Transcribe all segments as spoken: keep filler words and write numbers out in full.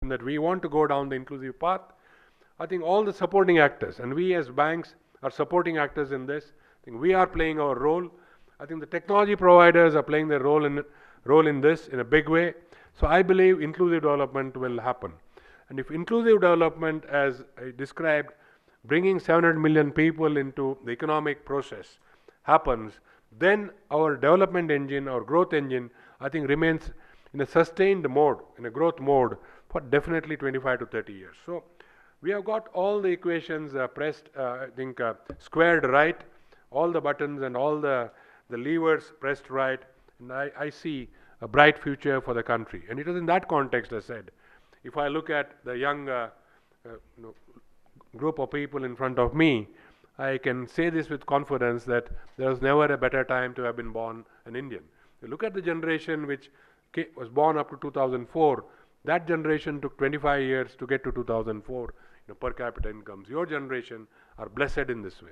in that we want to go down the inclusive path. I think all the supporting actors, and we as banks are supporting actors in this. I think we are playing our role. I think the technology providers are playing their role in role in this in a big way. So I believe inclusive development will happen. And if inclusive development, as I described, bringing seven hundred million people into the economic process happens, then our development engine, our growth engine, I think remains in a sustained mode, in a growth mode for definitely twenty-five to thirty years. So we have got all the equations uh, pressed, uh, I think uh, squared right, all the buttons and all the, the levers pressed right, and I, I see a bright future for the country. And it is in that context, I said, if I look at the young uh, uh, you know, group of people in front of me, I can say this with confidence that there was never a better time to have been born an Indian. You look at the generation which was born up to two thousand four, that generation took twenty-five years to get to two thousand four, you know, per capita incomes. Your generation are blessed in this way.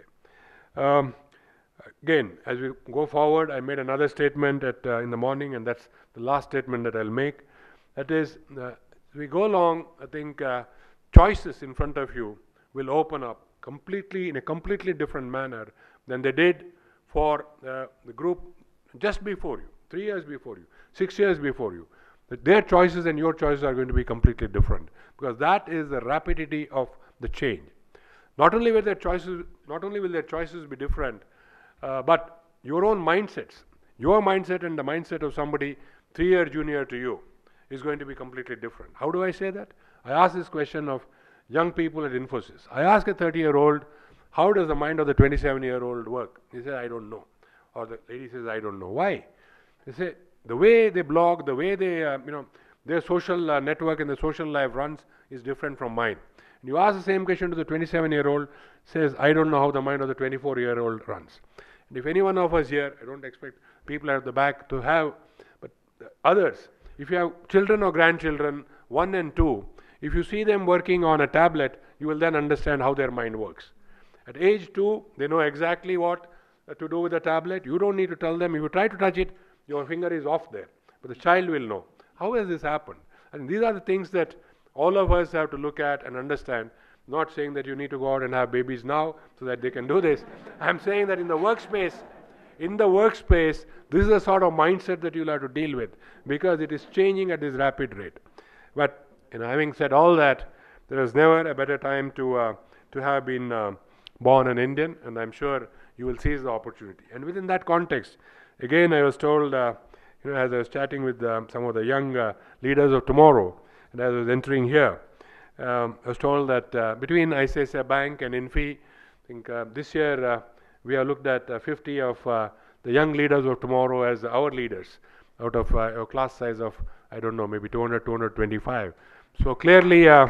Um, again, as we go forward, I made another statement at, uh, in the morning, and that's the last statement that I'll make. That is, uh, as we go along, I think uh, choices in front of you will open up completely in a completely different manner than they did for uh, the group just before you, three years before you, six years before you. But their choices and your choices are going to be completely different, because that is the rapidity of the change. Not only will their choices, not only will their choices be different, uh, but your own mindsets, your mindset and the mindset of somebody three years junior to you is going to be completely different. How do I say that? I ask this question of young people at Infosys. I ask a thirty-year-old, how does the mind of the twenty-seven-year-old work? He says, I don't know. Or the lady says, I don't know. Why? They say, the way they blog, the way they, uh, you know, their social uh, network and the social life runs is different from mine. And you ask the same question to the twenty-seven-year-old, says, I don't know how the mind of the twenty-four-year-old runs. And if any one of us here, I don't expect people at the back to have, but others, if you have children or grandchildren, one and two, if you see them working on a tablet, you will then understand how their mind works. At age two, they know exactly what uh, to do with the tablet. You don't need to tell them. If you try to touch it, your finger is off there. But the child will know. How has this happened? And these are the things that all of us have to look at and understand. Not saying that you need to go out and have babies now so that they can do this. I'm saying that in the workspace, in the workspace, this is the sort of mindset that you'll have to deal with, because it is changing at this rapid rate. But you know, having said all that, there is never a better time to uh, to have been uh, born an Indian, and I'm sure you will seize the opportunity. And within that context, again, I was told, uh, you know, as I was chatting with uh, some of the young uh, leaders of tomorrow, and as I was entering here, um, I was told that uh, between I C I C I Bank and Infi, I think uh, this year uh, we have looked at uh, fifty of uh, the young leaders of tomorrow as our leaders, out of uh, a class size of, I don't know, maybe two hundred, two hundred twenty-five. So clearly, uh,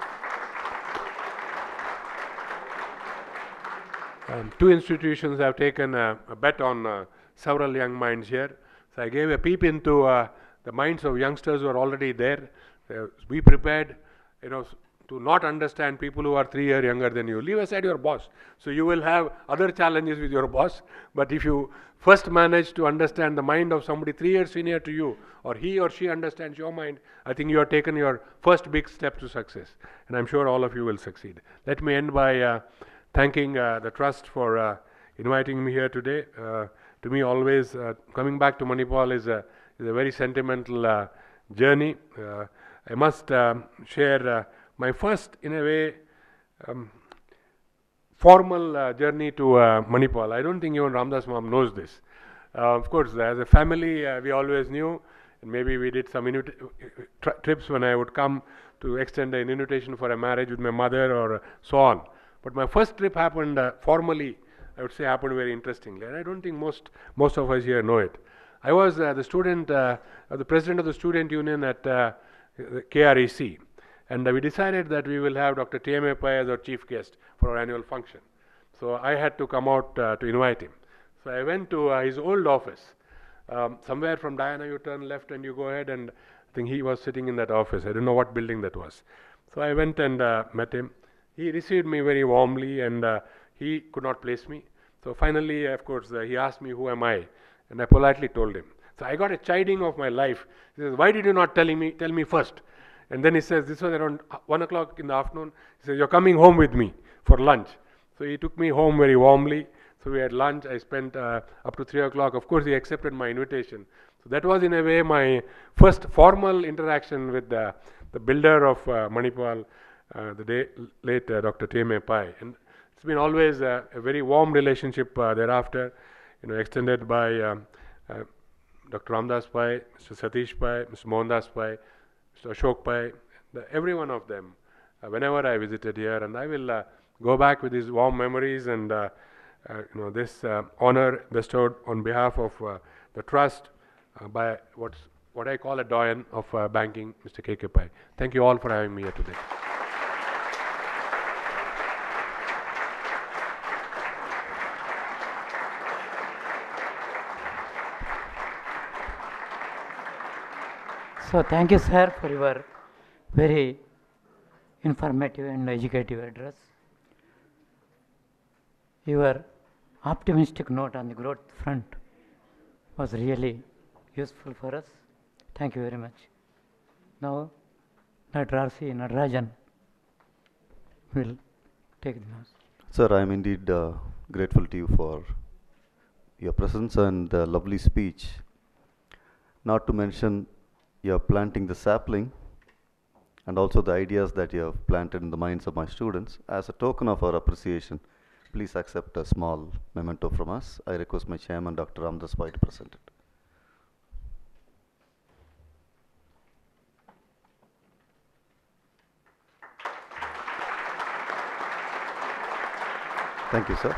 um, two institutions have taken a, a bet on uh, several young minds here. So I gave a peep into uh, the minds of youngsters who are already there. Uh, be prepared, you know, to not understand people who are three years younger than you. Leave aside your boss. So you will have other challenges with your boss. But if you first manage to understand the mind of somebody three years senior to you, or he or she understands your mind, I think you have taken your first big step to success. And I'm sure all of you will succeed. Let me end by uh, thanking uh, the Trust for uh, inviting me here today. Uh, to me, always uh, coming back to Manipal is a, is a very sentimental uh, journey. Uh, I must um, share uh, my first, in a way, um, formal uh, journey to uh, Manipal. I don't think even Ramdas Mom knows this. Uh, of course, as a family, uh, we always knew, and maybe we did some tri trips when I would come to extend an invitation for a marriage with my mother or so on. But my first trip happened uh, formally, I would say happened very interestingly, and I don't think most, most of us here know it. I was uh, the student, uh, the president of the student union at uh, K R E C. And uh, we decided that we will have Doctor T M A Pai as our chief guest for our annual function. So I had to come out uh, to invite him. So I went to uh, his old office. Um, somewhere from Diana, you turn left and you go ahead, and I think he was sitting in that office. I don't know what building that was. So I went and uh, met him. He received me very warmly, and uh, he could not place me. So finally, of course, uh, he asked me, who am I? And I politely told him. So I got a chiding of my life. He says, why did you not tell me, tell me first? And then he says, this was around one o'clock in the afternoon, he says, you're coming home with me for lunch. So he took me home very warmly. So we had lunch. I spent uh, up to three o'clock. Of course, he accepted my invitation. So that was in a way my first formal interaction with the, the builder of uh, Manipal, uh, the day, late uh, Doctor Teme Pai. And it's been always uh, a very warm relationship uh, thereafter, you know, extended by um, uh, Doctor Ramdas Pai, Mister Satish Pai, Mister Mohandas Pai, Mister Ashok Pai, the, every one of them, uh, whenever I visited here. And I will uh, go back with these warm memories and uh, uh, you know, this uh, honor bestowed on behalf of uh, the trust uh, by what's, what I call a doyen of uh, banking, Mister K K Pai. Thank you all for having me here today. So thank you, sir, for your very informative and educative address. Your optimistic note on the growth front was really useful for us. Thank you very much. Now, Doctor R C Natarajan will take the notes. Sir, I am indeed uh, grateful to you for your presence and uh, lovely speech. Not to mention, you are planting the sapling and also the ideas that you have planted in the minds of my students. As a token of our appreciation, please accept a small memento from us. I request my chairman, Doctor Ramdas Pai, to present it. Thank you, sir.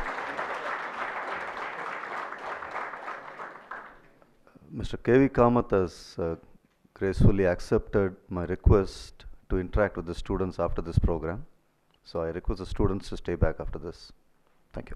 Mister K V Kamath has uh, gracefully accepted my request to interact with the students after this program. So I request the students to stay back after this. Thank you.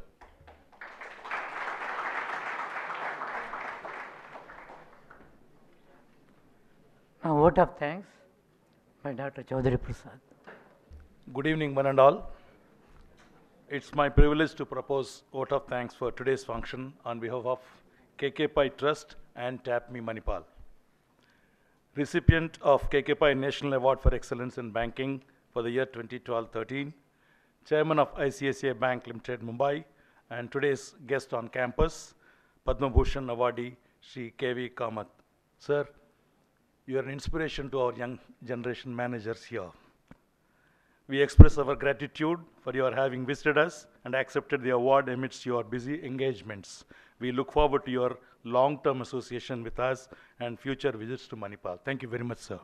Now, vote of thanks by Doctor Chaudhary Prasad. Good evening, one and all. It's my privilege to propose vote of thanks for today's function on behalf of K K Pai Trust and TAPME Manipal. Recipient of K K Pai National Award for Excellence in Banking for the year twenty twelve thirteen, Chairman of I C I C I Bank Limited, Mumbai, and today's guest on campus, Padma Bhushan awardee, Shri K V Kamath. Sir, you are an inspiration to our young generation managers here. We express our gratitude for your having visited us and accepted the award amidst your busy engagements. We look forward to your long-term association with us and future visits to Manipal. Thank you very much, sir.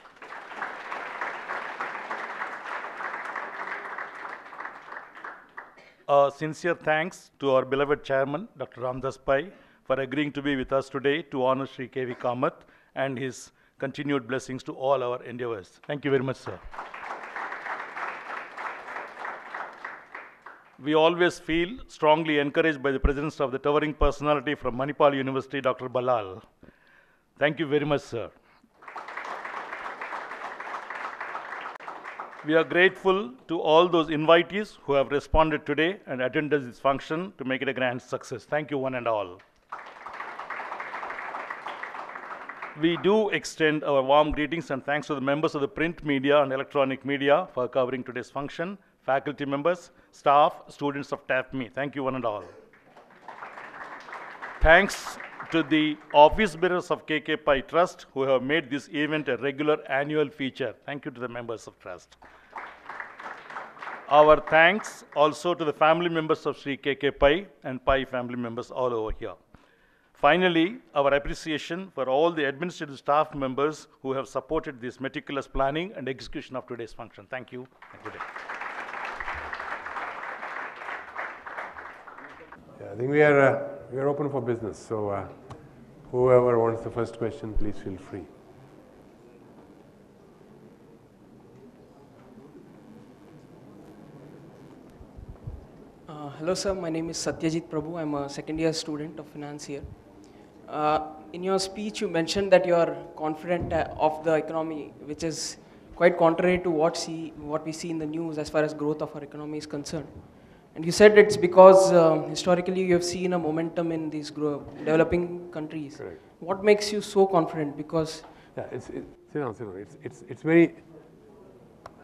Uh, sincere thanks to our beloved chairman, Doctor Ramdas Pai, for agreeing to be with us today to honor Shri K V Kamath and his continued blessings to all our endeavors. Thank you very much, sir. We always feel strongly encouraged by the presence of the towering personality from Manipal University, Doctor Ballal. Thank you very much, sir. We are grateful to all those invitees who have responded today and attended this function to make it a grand success. Thank you, one and all. We do extend our warm greetings and thanks to the members of the print media and electronic media for covering today's function, faculty members, staff, students of TAPME. Thank you, one and all. Thanks to the office bearers of K K Pai Trust who have made this event a regular annual feature. Thank you to the members of Trust. Our thanks also to the family members of Sri K K Pai and Pai family members all over here. Finally, our appreciation for all the administrative staff members who have supported this meticulous planning and execution of today's function. Thank you. Good day. Yeah, I think we are, uh, we are open for business. So uh, whoever wants the first question, please feel free. Uh, hello, sir. My name is Satyajit Prabhu. I'm a second year student of finance here. Uh, in your speech, you mentioned that you are confident uh, of the economy, which is quite contrary to what, see, what we see in the news as far as growth of our economy is concerned. And you said it's because uh, historically you have seen a momentum in these grow developing countries. Correct. What makes you so confident? Because yeah, it's it, you know, you know, it's it's it's very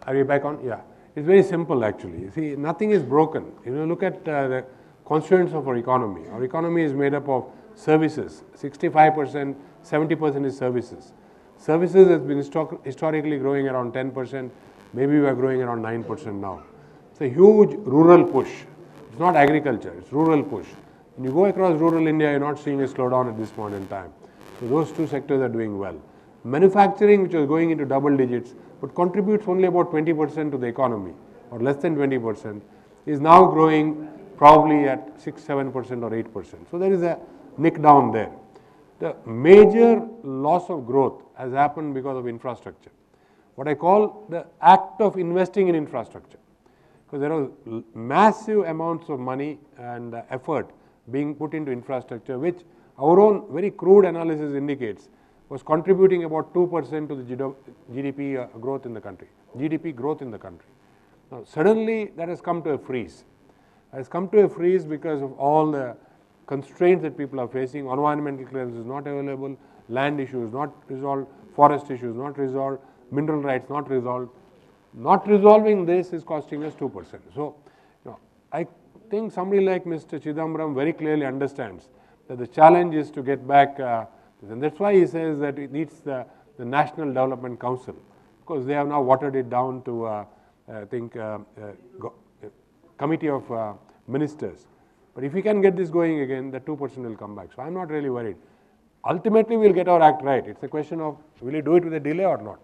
Are you back on? Yeah. It's very simple actually. You see, nothing is broken. You know, look at uh, the constituents of our economy. Our economy is made up of services. sixty-five percent, seventy percent is services. Services has been histo- historically growing around ten percent. Maybe we are growing around nine percent now. It's a huge rural push. It's not agriculture, it's rural push. When you go across rural India, you're not seeing a slowdown at this point in time. So those two sectors are doing well. Manufacturing, which was going into double digits, but contributes only about twenty percent to the economy, or less than twenty percent, is now growing probably at six, seven percent or eight percent. So there is a nick down there. The major loss of growth has happened because of infrastructure. What I call the act of investing in infrastructure. Because there are massive amounts of money and uh, effort being put into infrastructure, which our own very crude analysis indicates was contributing about two percent to the G D P uh, growth in the country, G D P growth in the country. Now, suddenly that has come to a freeze. It has come to a freeze because of all the constraints that people are facing. Environmental clearance is not available, land issues not resolved, forest issues not resolved, mineral rights not resolved. Not resolving this is costing us two percent. So, you know, I think somebody like Mister Chidambaram very clearly understands that the challenge is to get back, uh, and that's why he says that it needs the, the National Development Council, because they have now watered it down to, uh, I think, uh, uh, go, uh, committee of uh, ministers. But if we can get this going again, the two percent will come back. So I'm not really worried. Ultimately, we'll get our act right. It's a question of will we do it with a delay or not.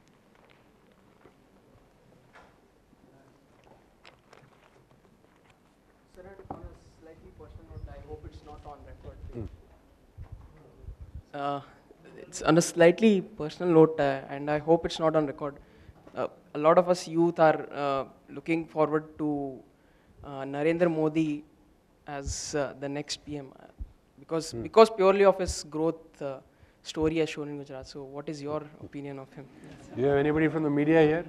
Sir, on a slightly personal note, I hope it's not on record. Mm. Uh, it's on a slightly personal note, uh, and I hope it's not on record. Uh, a lot of us youth are uh, looking forward to uh, Narendra Modi as uh, the next P M, uh, because Mm. because purely of his growth uh, story as shown in Gujarat. So, what is your opinion of him? Do you have anybody from the media here?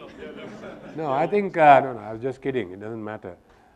No, I think, uh, no, no, I was just kidding. It doesn't matter.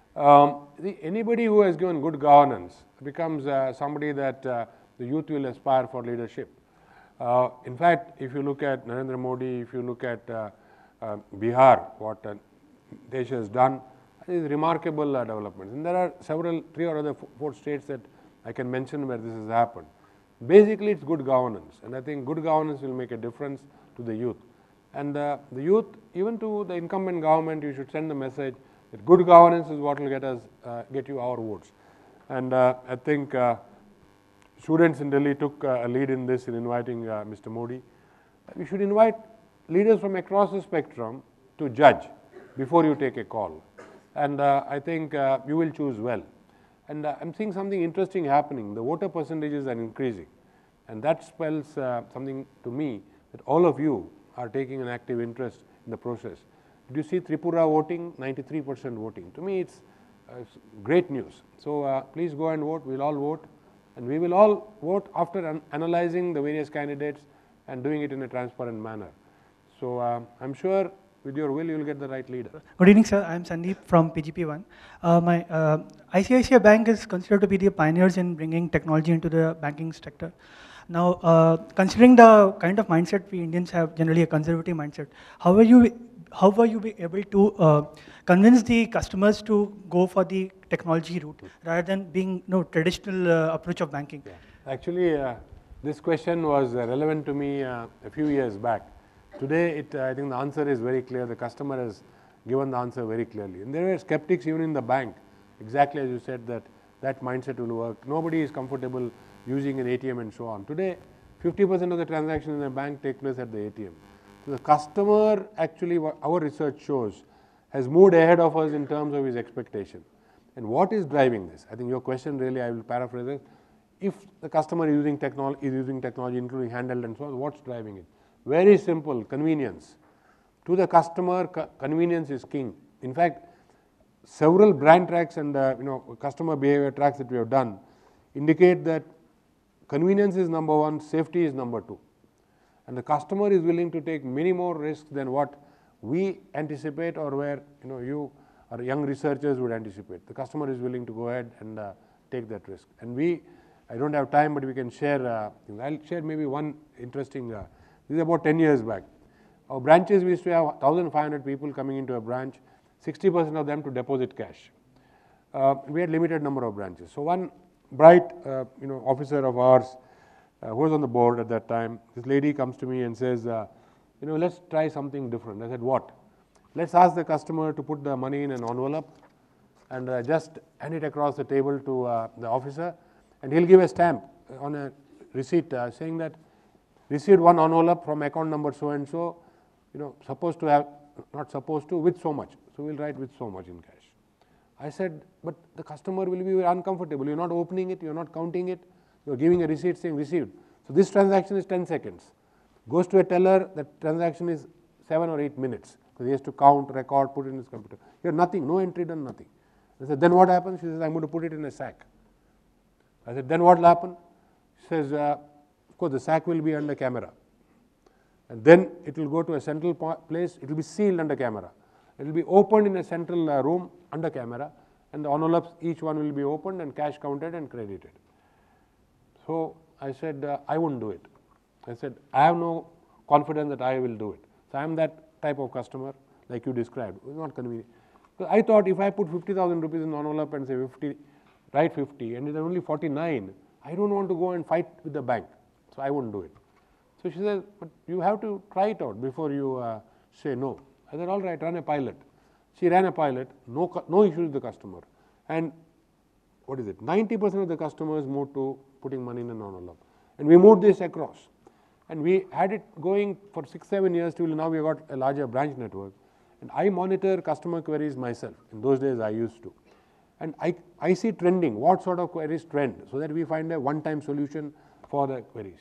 Um, the, anybody who has given good governance becomes uh, somebody that uh, the youth will aspire for leadership. Uh, in fact, if you look at Narendra Modi, if you look at uh, uh, Bihar, what uh, Desh has done, it is remarkable uh, developments. And there are several, three or other four states that I can mention where this has happened. Basically, it's good governance, and I think good governance will make a difference to the youth. And uh, the youth, even to the incumbent government, you should send the message that good governance is what will get us, uh, get you our votes. And uh, I think uh, students in Delhi took uh, a lead in this in inviting uh, Mister Modi. We should invite leaders from across the spectrum to judge before you take a call. And uh, I think uh, you will choose well. And uh, I'm seeing something interesting happening. The voter percentages are increasing. And that spells uh, something to me that all of you are taking an active interest in the process. Did you see Tripura voting? ninety-three percent voting. To me, it's, uh, it's great news. So uh, please go and vote. We'll all vote. And we will all vote after an analyzing the various candidates and doing it in a transparent manner. So uh, I'm sure with your will, you will get the right leader. Good evening, sir. I'm Sandeep from P G P one. Uh, my uh, I C I C I Bank is considered to be the pioneers in bringing technology into the banking sector. Now, uh, considering the kind of mindset we Indians have, generally a conservative mindset, how are you, how were you be able to uh, convince the customers to go for the technology route rather than being no traditional uh, approach of banking? Yeah. Actually, uh, this question was uh, relevant to me uh, a few years back. Today, it, uh, I think the answer is very clear. The customer has given the answer very clearly. And there were skeptics even in the bank, exactly as you said, that that mindset will work. Nobody is comfortable using an A T M and so on. Today, fifty percent of the transactions in the bank take place at the A T M. So the customer, actually, what our research shows, has moved ahead of us in terms of his expectation. And what is driving this? I think your question really, I will paraphrase it. If the customer is using technology, is using technology, including handheld and so on, what's driving it? Very simple, convenience. To the customer, co convenience is king. In fact, several brand tracks and uh, you know customer behavior tracks that we have done indicate that convenience is number one, safety is number two. And the customer is willing to take many more risks than what we anticipate or where you know you or young researchers would anticipate. The customer is willing to go ahead and uh, take that risk. And we, I don't have time, but we can share, uh, I'll share maybe one interesting, uh, this is about ten years back. Our branches, we used to have one thousand five hundred people coming into a branch, sixty percent of them to deposit cash. Uh, we had limited number of branches. So one bright, uh, you know, officer of ours, uh, who was on the board at that time, this lady comes to me and says, uh, you know, let's try something different. I said, what? Let's ask the customer to put the money in an envelope and uh, just hand it across the table to uh, the officer, and he'll give a stamp on a receipt uh, saying that received one envelope from account number so and so, you know, supposed to have, not supposed to, with so much. So we'll write with so much in cash. I said, but the customer will be very uncomfortable. You're not opening it, you're not counting it, you're giving a receipt saying received. So this transaction is ten seconds. Goes to a teller, the transaction is seven or eight minutes. So he has to count, record, put it in his computer. Here nothing, no entry done, nothing. I said, then what happens? She says, I'm going to put it in a sack. I said, then what will happen? She says, uh, of course, the sack will be under camera. And then it will go to a central place, it will be sealed under camera. It will be opened in a central uh, room under camera, and the envelopes, each one will be opened and cash counted and credited. So I said, uh, I won't do it. I said, I have no confidence that I will do it. So I am that type of customer, like you described. It's not convenient. So I thought if I put fifty thousand rupees in envelope and say fifty, write fifty, and it's only forty-nine, I don't want to go and fight with the bank. So I won't do it. So she says, but you have to try it out before you uh, say no. I said, all right, run a pilot. She ran a pilot, no, no issue with the customer. And what is it? ninety percent of the customers moved to putting money in an envelope. And we moved this across. And we had it going for six, seven years till now we got a larger branch network. And I monitor customer queries myself. In those days I used to. And I, I see trending, what sort of queries trend, so that we find a one-time solution for the queries.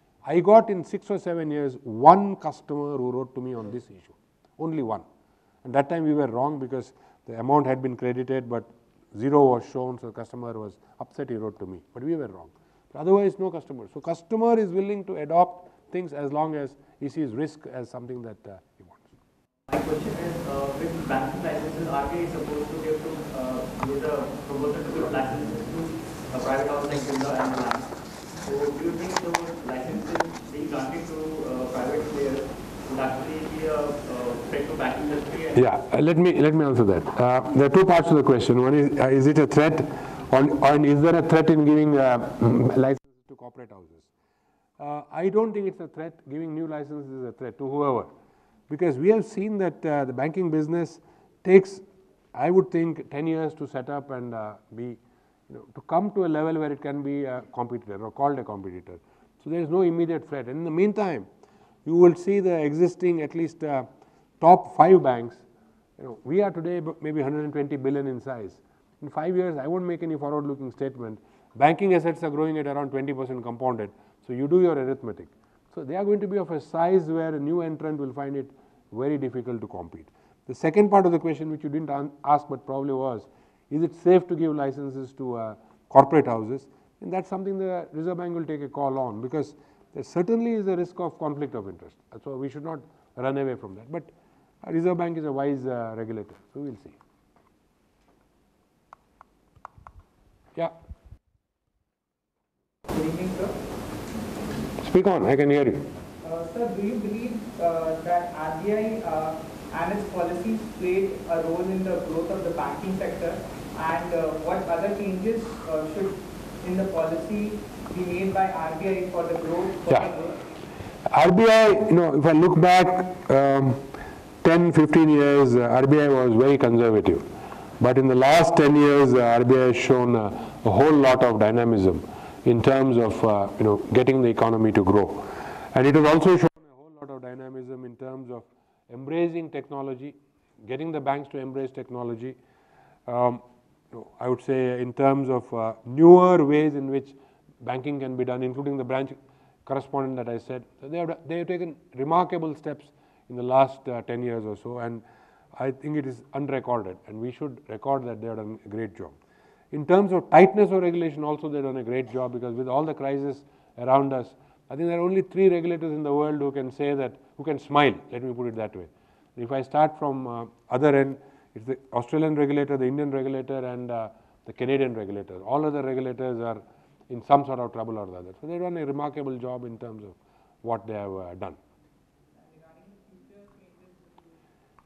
I got in six or seven years one customer who wrote to me on this issue, only one. And that time we were wrong because the amount had been credited but zero was shown, so the customer was upset, he wrote to me, but we were wrong. But otherwise no customer. So customer is willing to adopt things as long as he sees risk as something that uh, he wants. My question is, uh, with banking licenses, are we supposed to give to, uh, give the promoter to give licenses to a private house like Birla and Reliance? So do you think those licenses being granted to uh, private players would actually be a uh, threat to banking industry? And yeah, uh, let me let me answer that. Uh, there are two parts to the question. One is, uh, is it a threat, or, or is there a threat in giving uh, licenses to corporate houses? Uh, I don't think it's a threat. Giving new licenses is a threat to whoever, because we have seen that uh, the banking business takes, I would think, ten years to set up and uh, be, you know, to come to a level where it can be a competitor or called a competitor. So there is no immediate threat. And in the meantime, you will see the existing at least uh, top five banks. You know, we are today maybe one hundred twenty billion in size. In five years, I won't make any forward-looking statement. Banking assets are growing at around twenty percent compounded. So you do your arithmetic. So they are going to be of a size where a new entrant will find it very difficult to compete. The second part of the question, which you didn't ask but probably was, is it safe to give licenses to uh, corporate houses? And that's something the Reserve Bank will take a call on, because there certainly is a risk of conflict of interest. So we should not run away from that. But Reserve Bank is a wise uh, regulator, so we'll see. Yeah. Good evening, sir. Speak on, I can hear you. Uh, sir, do you believe uh, that R B I uh, and its policies played a role in the growth of the banking sector, and uh, what other changes uh, should in the policy be made by R B I for the growth? For Yeah. the growth? R B I, you know, if I look back um, ten, fifteen years, uh, R B I was very conservative. But in the last ten years, uh, R B I has shown uh, a whole lot of dynamism in terms of, uh, you know, getting the economy to grow. And it has also shown a whole lot of dynamism in terms of embracing technology, getting the banks to embrace technology. Um, you know, I would say in terms of uh, newer ways in which banking can be done, including the branch correspondent that I said. So they have, they have taken remarkable steps in the last uh, ten years or so, and I think it is unrecorded, and we should record that they have done a great job. In terms of tightness of regulation also, they have done a great job, because with all the crisis around us, I think there are only three regulators in the world who can say that, who can smile, let me put it that way. If I start from uh, other end, it's the Australian regulator, the Indian regulator, and uh, the Canadian regulator. All other regulators are in some sort of trouble or the other. So they've done a remarkable job in terms of what they have uh, done. Regarding the future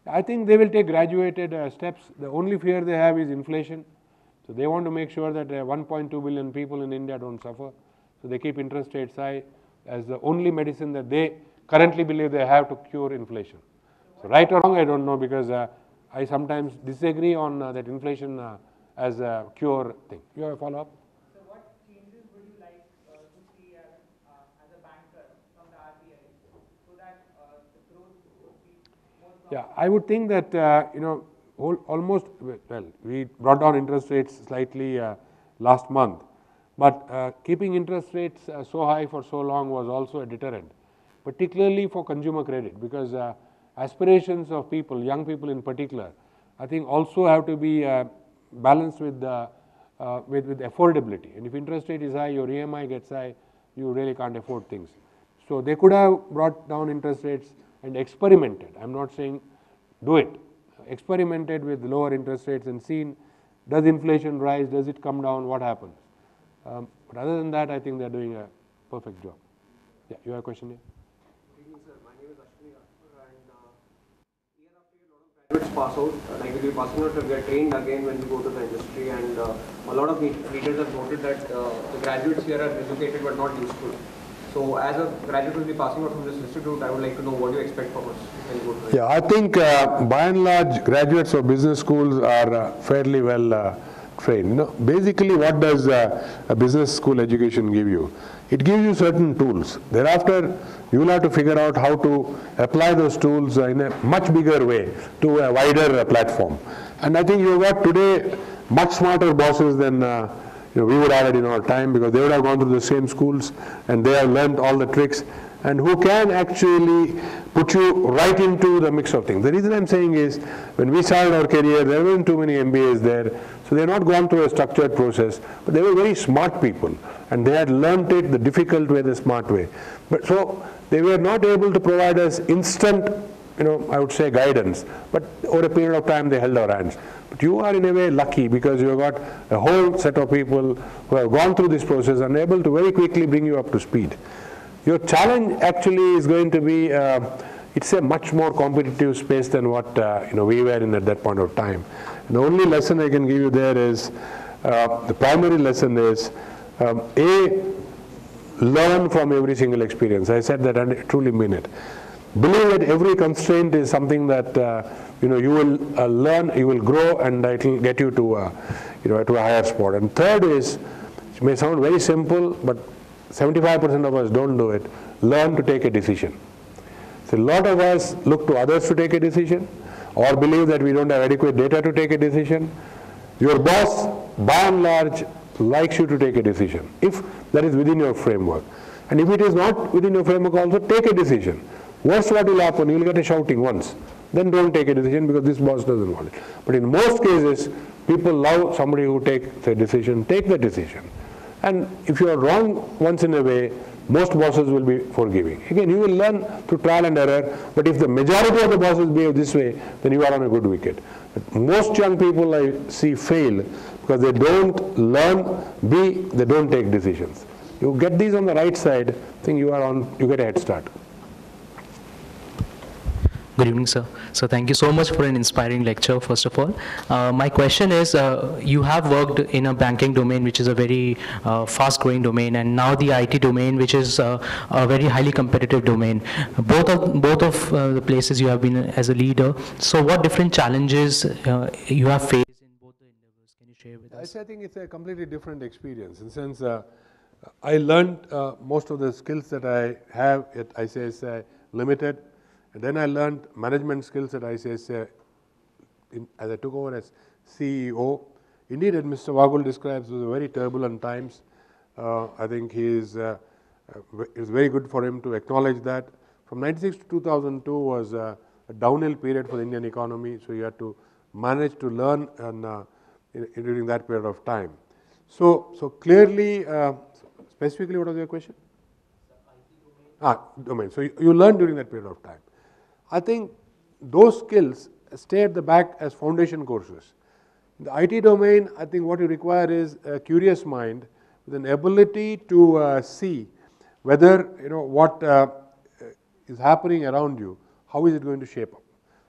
I think they will take graduated uh, steps. The only fear they have is inflation. So they want to make sure that uh, one point two billion people in India don't suffer. So they keep interest rates high as the only medicine that they currently believe they have to cure inflation. So right or wrong, I don't know, because uh, I sometimes disagree on uh, that inflation uh, as a cure thing. You have a follow-up? So what changes would you like uh, to see as, uh, as a banker from the R B I so that uh, the growth would be more promising? Yeah, I would think that, uh, you know, whole, almost, well, we brought down interest rates slightly uh, last month, but uh, keeping interest rates uh, so high for so long was also a deterrent, particularly for consumer credit, because uh, aspirations of people, young people in particular, I think also have to be uh, balanced with, the, uh, with, with affordability. And if interest rate is high, your E M I gets high, you really can't afford things. So they could have brought down interest rates and experimented. I'm not saying do it. Experimented with lower interest rates and seen, does inflation rise, does it come down, what happens? Um, but other than that, I think they're doing a perfect job. Yeah, you have a question here? Good evening, sir. My name is Ashwini Rathore, and uh, year after year, a lot of graduates pass out. Uh, like we'll be passing out to get trained again when we go to the industry, and uh, a lot of leaders have noted that uh, the graduates here are educated but not useful. So as a graduate will be passing out from this institute, I would like to know what do you expect from us when you go to Yeah, I think uh, by and large, graduates of business schools are uh, fairly well uh, trained. You know, basically, what does uh, a business school education give you? It gives you certain tools. Thereafter, you will have to figure out how to apply those tools uh, in a much bigger way to a wider uh, platform. And I think you've got today much smarter bosses than uh, you know, we would have it in our time, because they would have gone through the same schools and they have learned all the tricks, and who can actually put you right into the mix of things. The reason I'm saying is, when we started our career, there weren't too many M B As there, so they had not gone through a structured process, but they were very smart people, and they had learnt it the difficult way, the smart way. But so they were not able to provide us instant, you know, I would say guidance, but over a period of time they held our hands. But you are in a way lucky, because you have got a whole set of people who have gone through this process and able to very quickly bring you up to speed. Your challenge actually is going to be, uh, it's a much more competitive space than what uh, you know, we were in at that point of time. And the only lesson I can give you there is, uh, the primary lesson is, um, A, learn from every single experience. I said that and I truly mean it. Believe that every constraint is something that uh, you know you will uh, learn, you will grow, and it will get you to uh, you know to a higher spot. And third is, it may sound very simple, but seventy-five percent of us don't do it. Learn to take a decision. So a lot of us look to others to take a decision, or believe that we don't have adequate data to take a decision. Your boss, by and large, likes you to take a decision, if that is within your framework. And if it is not within your framework also, take a decision. Worst what will happen, you will get a shouting once. Then don't take a decision, because this boss doesn't want it. But in most cases, people love somebody who takes the decision, take the decision. And if you are wrong once in a way, most bosses will be forgiving. Again, you will learn through trial and error, but if the majority of the bosses behave this way, then you are on a good wicket. But most young people I see fail because they don't learn, B, they don't take decisions. You get these on the right side, I think you are on, you get a head start. Good evening, sir. So thank you so much for an inspiring lecture, first of all. Uh, my question is, uh, you have worked in a banking domain, which is a very uh, fast-growing domain, and now the I T domain, which is uh, a very highly competitive domain. Both of, both of uh, the places you have been as a leader. So what different challenges uh, you have faced in both the endeavors? Can you share with us? I think it's a completely different experience. In the sense, uh, I learned uh, most of the skills that I have at I C I C I Limited. And then I learned management skills at I C I C I in, as I took over as C E O. Indeed, as Mister Vagul describes, it was a very turbulent times. Uh, I think he is, uh, uh, it was very good for him to acknowledge that. From ninety-six to two thousand two was uh, a downhill period for the Indian economy, so you had to manage to learn and, uh, in, in during that period of time. So, so clearly, uh, specifically, what was your question? Ah, domain. So you, you learned during that period of time. I think those skills stay at the back as foundation courses. In the I T domain, I think what you require is a curious mind with an ability to uh, see whether, you know, what uh, is happening around you, how is it going to shape up.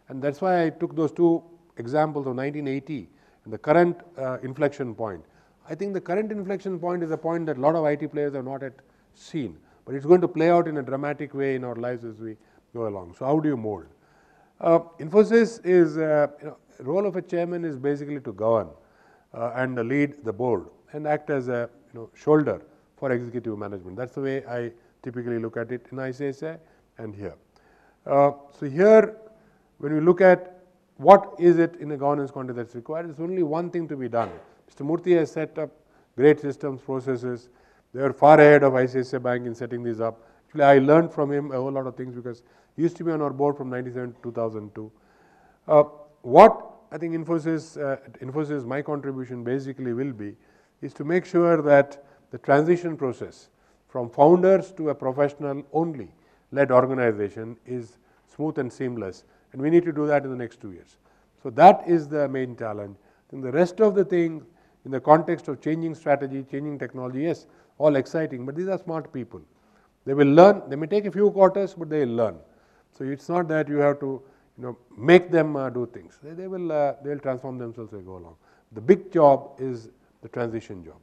And that's why I took those two examples of nineteen eighty and the current uh, inflection point. I think the current inflection point is a point that a lot of I T players have not yet seen, but it's going to play out in a dramatic way in our lives as we go along. So how do you mold? Uh, Infosys is, uh, you know, role of a chairman is basically to govern uh, and lead the board and act as a, you know, shoulder for executive management. That's the way I typically look at it in I C I C I and here. Uh, so here, when we look at what is it in a governance context that's required, there's only one thing to be done. Mister Murthy has set up great systems, processes. They are far ahead of I C I C I Bank in setting these up. Actually, I learned from him a whole lot of things because he used to be on our board from ninety-seven to two thousand two. Uh, what I think Infosys, uh, Infosys, my contribution basically will be, is to make sure that the transition process from founders to a professional only led organization is smooth and seamless. And we need to do that in the next two years. So that is the main challenge. Then the rest of the thing, in the context of changing strategy, changing technology, yes, all exciting, but these are smart people. They will learn. They may take a few quarters, but they will learn. So it's not that you have to, you know, make them uh, do things. They, they will uh, they will transform themselves as they go along. The big job is the transition job.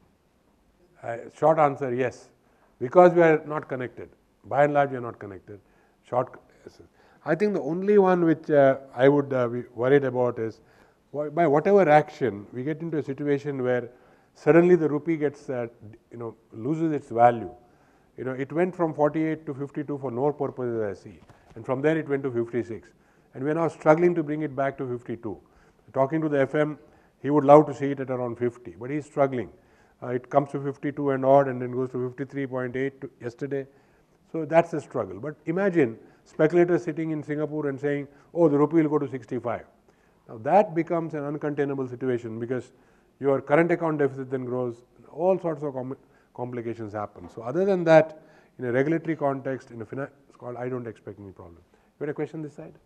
Uh, short answer, yes, because we are not connected. By and large, we are not connected. Short. I think the only one which uh, I would uh, be worried about is, by whatever action, we get into a situation where suddenly the rupee gets, uh, you know, loses its value. You know, it went from forty-eight to fifty-two for no purposes I see, and from there it went to fifty-six, and we are now struggling to bring it back to fifty-two. Talking to the F M, he would love to see it at around fifty, but he's struggling. Uh, it comes to fifty-two and odd, and then goes to fifty-three point eight yesterday. So that's a struggle. But imagine speculators sitting in Singapore and saying, "Oh, the rupee will go to sixty-five." Now that becomes an uncontainable situation because your current account deficit then grows, all sorts of com complications happen. So other than that, in a regulatory context, in a finance, I don't expect any problem. You had a question this side?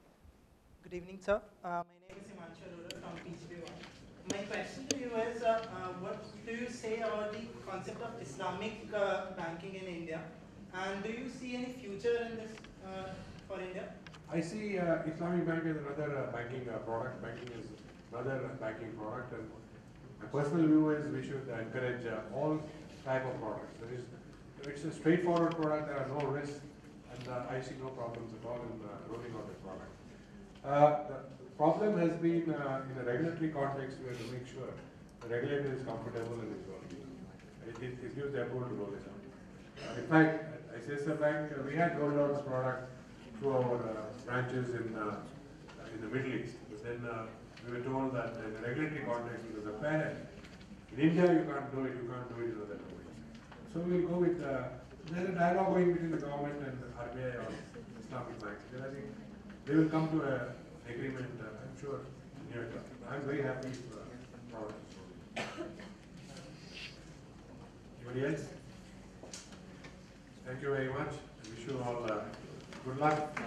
Good evening, sir. Uh, my name is Himanshu Arora from P G P one. My question to you is, uh, uh, what do you say about the concept of Islamic uh, banking in India? And do you see any future in this uh, for India? I see uh, Islamic bank as another uh, banking uh, product. Banking is another uh, banking product, and my personal view is we should uh, encourage uh, all type of products. There is, it's a straightforward product. There are no risks, and uh, I see no problems at all in uh, rolling out the product. Uh, the problem has been uh, in a regulatory context. We have to make sure the regulator is comfortable and is working. It, it, it gives the approval to roll it out. Uh, in fact, at I C I C I Bank, uh, we had rolled out this product through our uh, branches in uh, in the Middle East. But then uh, we were told that in a regulatory context, because the parent in India you can't do it, you can't do it in other domains. So we'll go with uh, there's a dialogue going between the government and the R B I or Islamic banks. And I think they will come to an agreement. Uh, I'm sure near term. I'm very happy with the product. Anybody else? Thank you very much. I wish you all uh, good luck.